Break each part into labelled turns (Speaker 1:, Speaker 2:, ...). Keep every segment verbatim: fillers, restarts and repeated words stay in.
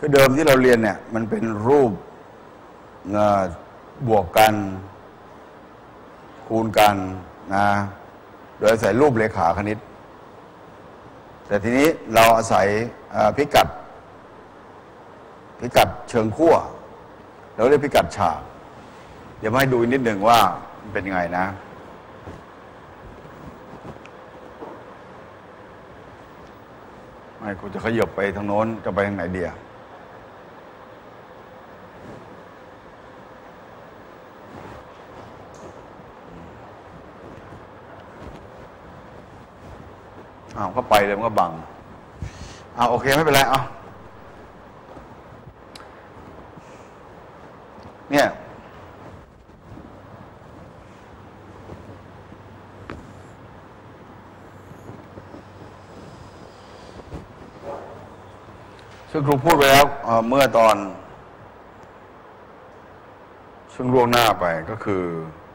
Speaker 1: คือเดิมที่เราเรียนเนี่ยมันเป็นรูปบวกกันคูณกันนะโดยอาศัยรูปเลขาคณิตแต่ทีนี้เราอาศัยพิกัดพิกัดเชิงขั้วเราเรียกพิกัดฉากเดี๋ยวมาให้ดูนิดหนึ่งว่ามันเป็นยังไงนะไม่กูจะขยับไปทางโน้นจะไปทางไหนเดียวอ้าวก็ไปเลยมันก็บังอ้าวโอเคไม่เป็นไรอ้าวเนี่ยซึ่งครูพูดไปแล้วเมื่อตอนซึ่งล่วงหน้าไปก็คือ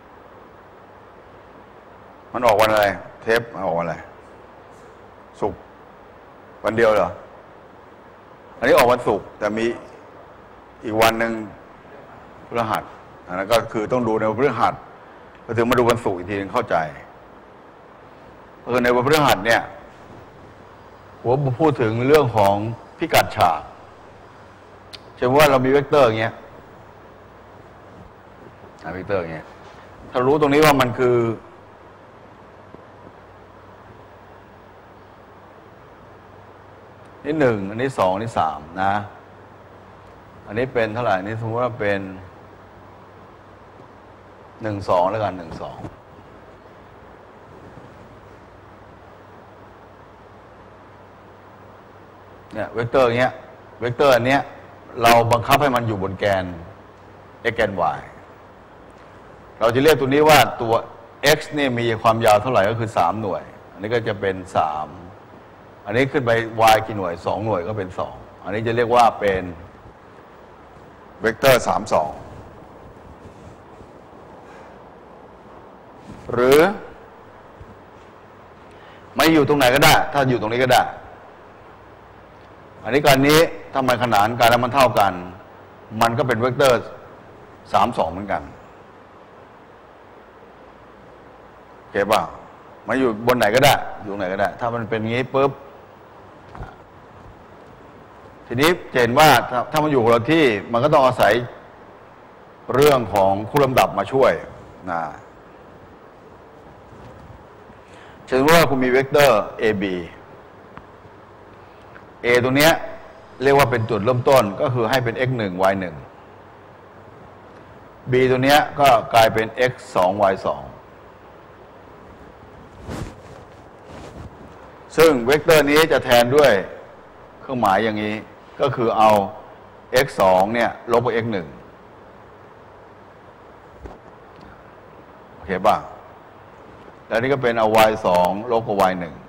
Speaker 1: มันออกวันอะไรเทปออกวันอะไรศุกร์วันเดียวเหรออันนี้ออกวันศุกร์แต่มีอีกวันหนึ่งพฤหัสอันนั้นก็คือต้องดูในวันพฤหัสพอถึงมาดูวันศุกร์อีกทีนึงเข้าใจเพราะในวันพฤหัสเนี่ยผมพูดถึงเรื่องของพิกัดฉากเช่นว่าเรามีเวกเตอร์อย่างเงี้ยเวกเตอร์อย่างเงี้ยถ้ารู้ตรงนี้ว่ามันคือนี่หนึ่งอันนี้สองอันนี้สามนะอันนี้เป็นเท่าไหร่นี่สมมติว่าเป็นหนึ่งสองแล้วกันหนึ่งสองเนี่ยเวกเตอร์เงี้ยเวกเตอร์อันเนี้ยเราบังคับให้มันอยู่บนแกน x แกน y เราจะเรียกตัวนี้ว่าตัว x นี่มีความยาวเท่าไหร่ก็คือสามหน่วยอันนี้ก็จะเป็นสามอันนี้ขึ้นไป y กี่หน่วยสองหน่วยก็เป็นสองอันนี้จะเรียกว่าเป็นเวกเตอร์สามสองหรือไม่อยู่ตรงไหนก็ได้ถ้าอยู่ตรงนี้ก็ได้อันนี้การนี้ทำไมขนานกันแล้วมันเท่ากันมันก็เป็นเวกเตอร์สามสองเหมือนกันโอเคป่ะมาอยู่บนไหนก็ได้อยู่ไหนก็ได้ถ้ามันเป็นงี้ปุ๊บทีนี้เห็นว่าถ้ามันอยู่คนละที่มันก็ต้องอาศัยเรื่องของคู่ลำดับมาช่วยนะเช่นว่าคุณมีเวกเตอร์ a b a ตรงนี้เรียกว่าเป็นจุดเริ่มต้นก็คือให้เป็น x หนึ่ง y หนึ่ง b ตัวนี้ก็กลายเป็น x สอง y สองซึ่งเวกเตอร์นี้จะแทนด้วยเครื่องหมายอย่างนี้ก็คือเอา x สองเนี่ยลบกับ x หนึ่งโอเคป่ะแล้วนี่ก็เป็นเอา y สองลบกับ y หนึ่ง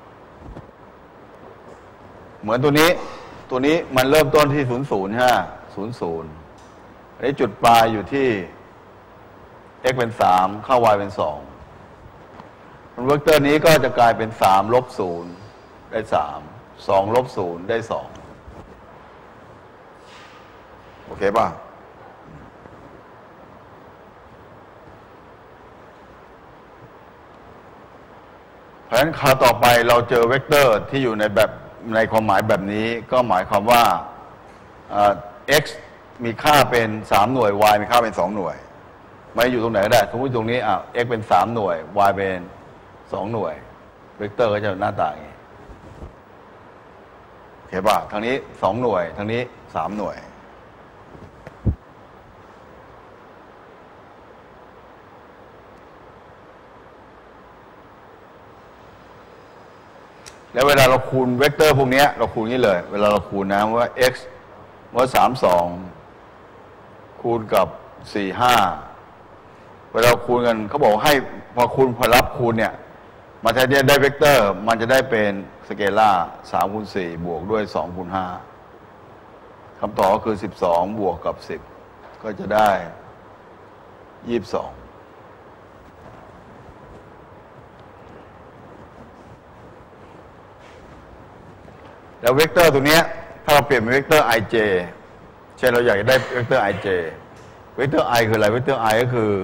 Speaker 1: เหมือนตัวนี้ตัวนี้มันเริ่มต้นที่ศูนย์ศูนย์ใช่ไหมศูนย์ศูนย์อันนี้จุดปลายอยู่ที่ x เป็นสามเข้า y เป็นสองเวกเตอร์นี้ก็จะกลายเป็นสามลบศูนย์ได้สามสองลบศูนย์ได้สองโอเคป่ะเพราะฉะนั้นคราวต่อไปเราเจอเวกเตอร์ที่อยู่ในแบบในความหมายแบบนี้ก็หมายความว่า x มีค่าเป็นสามหน่วย y มีค่าเป็นสองหน่วยไม่อยู่ตรงไหนก็ได้สมมติตรงนี้อ่ะ x เป็นสามหน่วย y เป็นสองหน่วยเวกเตอร์ก็จะหน้าตาอย่างนี้โอเคป่ะทางนี้สองหน่วยทางนี้สามหน่วยแล้วเวลาเราคูณเวกเตอร์พวกนี้เราคูณนี้เลยเวลาเราคูณนะว่า x ว่าสามสองคูณกับสี่ห้าเวลาคูณกันเขาบอกให้พอคูณพอรับคูณเนี่ยมันจะได้เวกเตอร์มันจะได้เป็นสเกลาร์สามคูณสี่บวกด้วยสองคูณห้าคำตอบก็คือสิบสองบวกกับสิบก็จะได้ยี่สิบสองแล้วเวกเตอร์ตัวนี้ถ้าเราเปลี่ยนเป็นเวกเตอร์ ij เช่นเราอยากจะได้เวกเตอร์ ij เวกเตอร์ i คืออะไรเวกเตอร์ i ก็คือ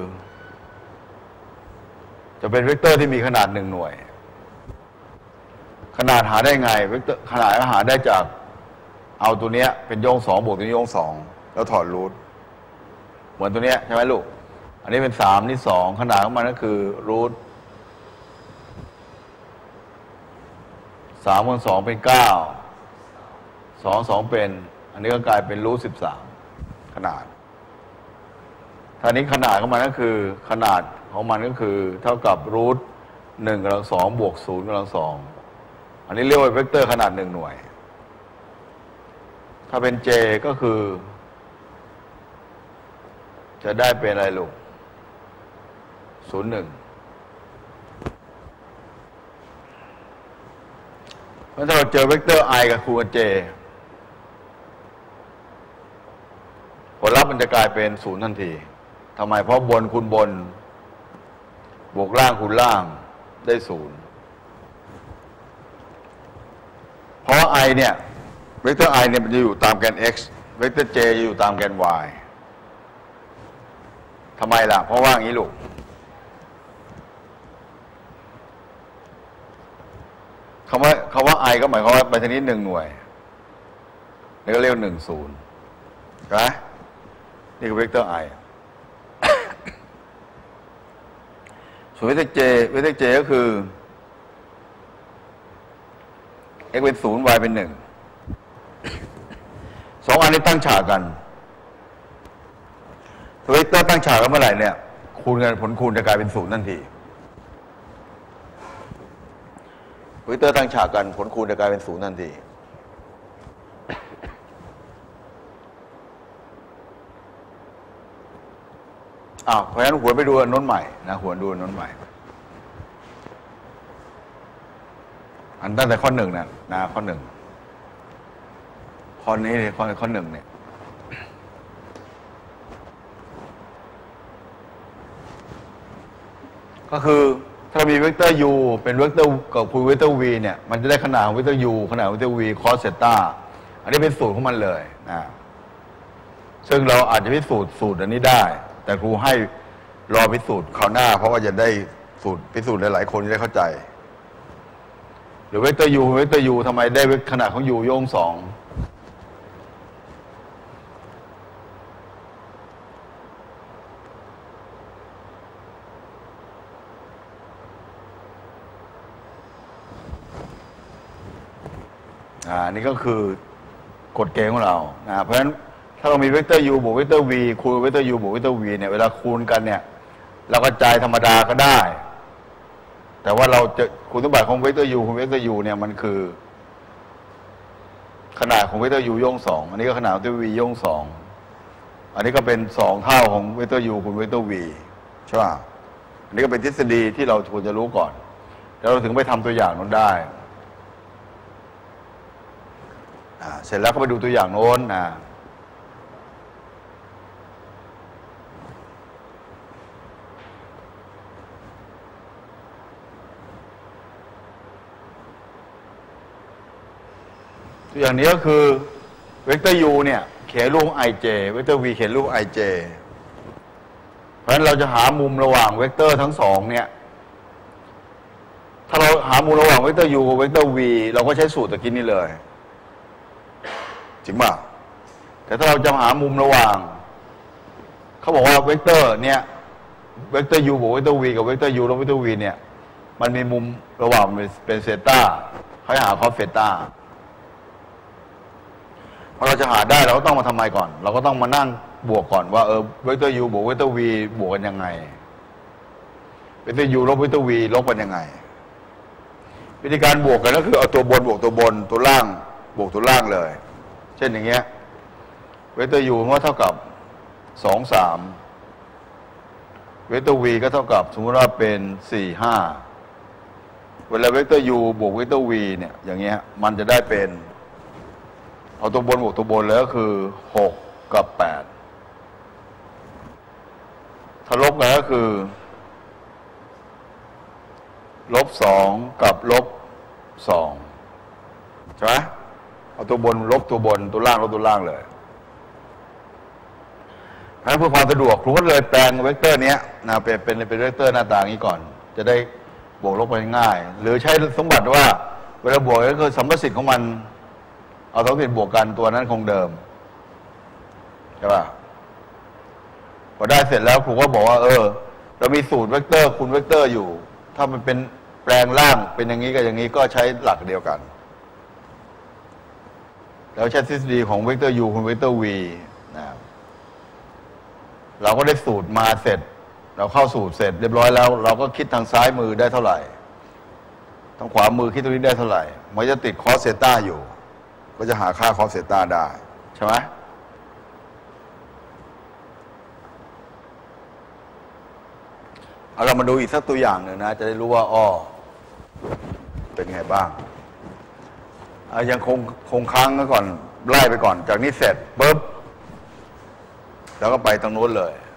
Speaker 1: จะเป็นเวกเตอร์ที่มีขนาดหนึ่งหน่วยขนาดหาได้ไงเวกเตอร์ขนาดก็หาได้จากเอาตัวเนี้ยเป็นโยงสองบวกตัวนี้โยงสองแล้วถอดรูทเหมือนตัวเนี้ยใช่ไหมลูกอันนี้เป็นสามนี่สองขนาดของมันก็คือรูทสามคูณสองเป็นเก้าสองสองเป็นอันนี้ก็กลายเป็นรูทสิบสามขนาดท่านี้ขนาดของมันก็คือขนาดของมันก็คือเท่ากับรูทหนึ่งกำลังสองบวกศูนย์กำลังสองอันนี้เรียกว่าเวกเตอร์ขนาดหนึ่งหน่วยถ้าเป็น j ก็คือจะได้เป็นอะไรลูกศูนย์หนึ่งเพราะถ้าเราเจอเวกเตอร์ i กับคูณกับ j ผลลัพธ์มันจะกลายเป็นศูนย์ทันทีทำไมเพราะบนคูณบนบวกล่างคูณล่างได้ศูนย์เพราะ i เนี่ยเวกเตอร์ i เนี่ยมันจะอยู่ตามแกน x เวกเตอร์ j จะอยู่ตามแกน y ทำไมล่ะเพราะว่าอย่างนี้ลูกคำว่าคำว่า i ก็หมายความว่าไปทางนี้หนึ่งหน่วยนี่ก็เรียกหนึ่งศูนย์ใช่ไหมนี่คือเวกเตอร์ i ส่วนเวกเตอร์ j เวกเตอร์ j ก็คือ x เป็นศูนย์ y เป็นหนึ่งสองอันนี้ตั้งฉากกันเวกเตอร์ตั้งฉากกันเมื่อไหร่เนี่ยคูณกันผลคูณจะกลายเป็นศูนย์ทันทีเวกเตอร์ตั้งฉากกันผลคูณจะกลายเป็นศูนย์ทันทีอ้าวเพราะฉะนั้นหวนไปดูอันน้นใหม่นะหวนดูอันน้นใหม่อันตั้งแต่ข้อหนึ่งนะนะข้อหนึ่งข้อนี้ข้อข้อหนึ่งเนี่ยก็คือถ้ามีเวกเตอร์ u เป็นเวกเตอร์กับคูณเวกเตอร์ v เนี่ยมันจะได้ขนาดของเวกเตอร์ u ขนาดของเวกเตอร์ v cos เซต้าอันนี้เป็นสูตรของมันเลยนะซึ่งเราอาจจะพิสูจน์สูตรอันนี้ได้แต่ครูให้รอพิสูจน์คราวหน้าเพราะว่าจะได้สูตรพิสูจน์หลายๆคนจะได้เข้าใจหรือเวกเตอร์ u เวกเตอร์ u ทำไมได้ขนาดของ u โยงสองอ่านี่ก็คือกฎเกณฑ์ของเรานะเพราะฉะนั้นถ้าเรามีเวกเตอร์ u บวกเวกเตอร์ v คูณเวกเตอร์ u บวกเวกเตอร์ v เนี่ยเวลาคูณกันเนี่ยเรากระจายธรรมดาก็ได้แต่ว่าเราจะคุณสมบัติของเวกเตอร์ u คูณเวกเตอร์ u เนี่ยมันคือขนาดของเวกเตอร์ u โยงสองอันนี้ก็ขนาดของเวกเตอร์ v โยงสองอันนี้ก็เป็นสองเท่าของเวกเตอร์ u คูณเวกเตอร์ v ใช่ป่ะอันนี้ก็เป็นทฤษฎีที่เราควรจะรู้ก่อนแล้วเราถึงไปทำตัวอย่างนั้นได้เสร็จแล้วก็ไปดูตัวอย่างโน้นนะตัวอย่างนี้ก็คือเวกเตอร์ u เนี่ยเขียนรูป ij เวกเตอร์ v เขียนรูป ij เพราะฉะนั้นเราจะหามุมระหว่างเวกเตอร์ทั้งสองเนี่ยถ้าเราหามุมระหว่างเวกเตอร์ u กับเวกเตอร์ v เราก็ใช้สูตรตะกี้นี้เลยจริงป่ะแต่ถ้าเราจะหามุมระหว่างเขาบอกว่าเวกเตอร์เนี่ยเวกเตอร์ u บวกเวกเตอร์ v กับเวกเตอร์ u ลบเวกเตอร์ v เนี่ยมันมีมุมระหว่างเป็นเซต้าเขาหาคอสเซต้าพอเราจะหาได้เราก็ต้องมาทำไมก่อนเราก็ต้องมานั่งบวกก่อนว่าเออเวกเตอร์ u บวกเวกเตอร์ v บวกกันยังไงเวกเตอร์ u ลบเวกเตอร์ v ลบกันยังไงวิธีการบวกกันก็คือเอาตัวบนบวกตัวบนตัวล่างบวกตัวล่างเลยเช่นอย่างเงี้ยเวกเตอร์ u ก็เท่ากับสอง สามเวกเตอร์ v ก็เท่ากับสมมติว่าเป็นสี่ ห้าเวลาเวกเตอร์ u บวกเวกเตอร์ v เนี่ยอย่างเงี้ยมันจะได้เป็นเอาตัวบนบวกตัวบนแล้วก็คือหกกับแปดถ้าลบกันก็คือลบสองกับลบสองใช่ไหมเอาตัวบนลบตัวบนตัวล่างลบตัวล่างเลยเพราะฉะนั้นเพื่อความสะดวกครูก็เลยแปลงเวกเตอร์นี้นะเป็นเป็นเป็นเวกเตอร์หน้าตาอย่างนี้ก่อนจะได้บวกลบไปง่ายหรือใช้สมบัติว่าเวลาบวกก็คือสัมประสิทธิ์ของมันเอาสัมประสิทธิ์บวกกันตัวนั้นคงเดิมใช่ป่ะพอได้เสร็จแล้วครูก็บอกว่าเออเรามีสูตรเวกเตอร์คูณเวกเตอร์อยู่ถ้ามันเป็นแปลงล่างเป็นอย่างนี้กับอย่างนี้ก็ใช้หลักเดียวกันแล้วใช้ทฤษฎีของเวกเตอร์ u คูณเวกเตอร์ v นะเราก็ได้สูตรมาเสร็จเราเข้าสูตรเสร็จเรียบร้อยแล้วเราก็คิดทางซ้ายมือได้เท่าไหร่ทางขวามือคิดตรงนี้ได้เท่าไหร่มันจะติดคอสเซต้าอยู่ก็จะหาค่าคอสเซต้าได้ใช่ไหมเอาเรามาดูอีกสักตัวอย่างหนึ่งนะจะได้รู้ว่าอ้อเป็นไงบ้างยังคงคงค้างไว้ก่อนไล่ไปก่อนจากนี้เสร็จปุ๊บแล้วก็ไปตรงนู้นเลย